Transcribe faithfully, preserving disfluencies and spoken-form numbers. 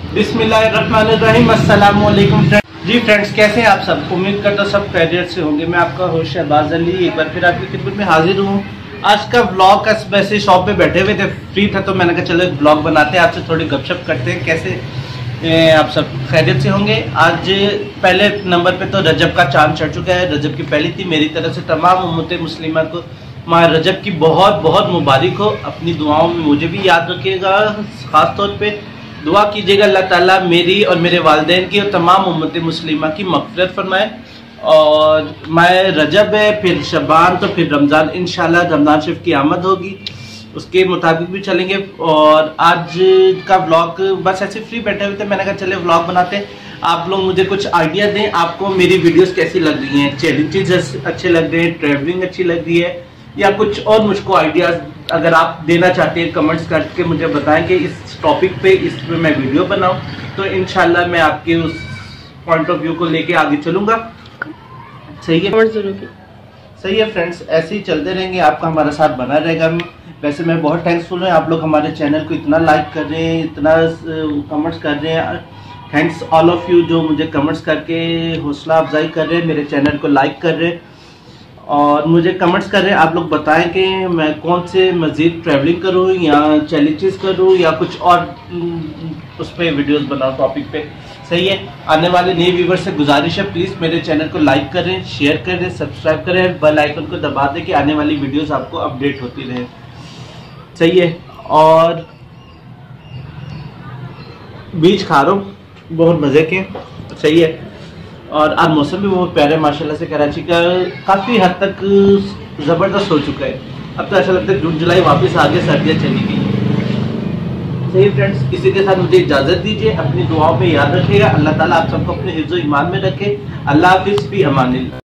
बिस्मिल्लाहिर्रहमानिर्रहीम। अस्सलाम वालेकुम फ्रेंड्स। जी फ्रेंड्स, कैसे हैं आप सब? उम्मीद करता सब खैरियत से होंगे। मैं आपका होस्ट शहबाज अली एक बार फिर आपकी खिदमत में हाजिर हूँ। आज का व्लॉग का वैसे शॉप पे बैठे हुए थे, फ्री था तो मैंने कहा चलो एक व्लॉग बनाते हैं, आपसे थोड़ी गपशप करते हैं। कैसे ए, आप सब खैरियत से होंगे। आज पहले नंबर पे तो रजब का चांद चढ़ चुका है। रजब की पहली थी। मेरी तरफ से तमाम उम्मत मुस्लिमा को माह रजब की बहुत बहुत मुबारक हो। अपनी दुआओं में मुझे भी याद रखिएगा, ख़ास तौर पे दुआ कीजिएगा अल्लाह ताला मेरी और मेरे वालिदैन की और तमाम उम्मत मुस्लिमा की मग़फ़िरत फरमाए। और माह रजब है, फिर शबान, तो फिर रमज़ान, इंशाल्लाह रमज़ान शरीफ की आमद होगी, उसके मुताबिक भी चलेंगे। और आज का व्लॉग बस ऐसे फ्री बैठे हुए थे, मैंने कहा चले व्लॉग बनाते हैं। आप लोग मुझे कुछ आइडिया दें, आपको मेरी वीडियोस कैसी लग रही हैं, चैलेंजेस अच्छे लग रहे हैं, ट्रैवलिंग अच्छी लग रही है, या कुछ और मुझको आइडियाज़ अगर आप देना चाहते हैं कमेंट्स करके मुझे बताएं कि इस टॉपिक पे इस पे मैं वीडियो बनाऊं, तो इंशाल्लाह मैं आपके उस पॉइंट ऑफ व्यू को लेके आगे चलूँगा। सही है, सही है फ्रेंड्स, ऐसे ही चलते रहेंगे, आपका हमारा साथ बना रहेगा। वैसे मैं बहुत थैंक्सफुल हूँ, आप लोग हमारे चैनल को इतना लाइक कर रहे हैं, इतना कमेंट्स कर रहे हैं। थैंक्स ऑल ऑफ यू जो मुझे कमेंट्स करके हौसला अफजाई कर रहे हैं, मेरे चैनल को लाइक कर रहे हैं और मुझे कमेंट्स कर रहे हैं। आप लोग बताएं कि मैं कौन से मज़ीद ट्रैवलिंग करूं या चैलेंजेस करूं या कुछ और उस पर वीडियोस बनाऊं टॉपिक पे। सही है। आने वाले नए व्यूवर्स से गुजारिश है, प्लीज़ मेरे चैनल को लाइक करें, शेयर करें, सब्सक्राइब करें, बेल आइकन को दबा दें कि आने वाली वीडियोस आपको अपडेट होती रहे। सही है। और बीज खा रहा हूँ बहुत मज़े के। सही है। और आज मौसम भी बहुत प्यारा है माशाल्लाह से। कराची का काफ़ी हद तक ज़बरदस्त हो चुका है। अब तो ऐसा लगता है जून जुलाई वापस आगे सर्दियाँ चली गई। सही फ्रेंड्स, इसी के साथ मुझे इजाज़त दीजिए। अपनी दुआओं पे याद रखिएगा। अल्लाह ताला आप सबको अपने हिफ्ज़-ओ-ईमान में रखे। अल्लाह हाफ़िज़, फ़ी अमानिल्लाह।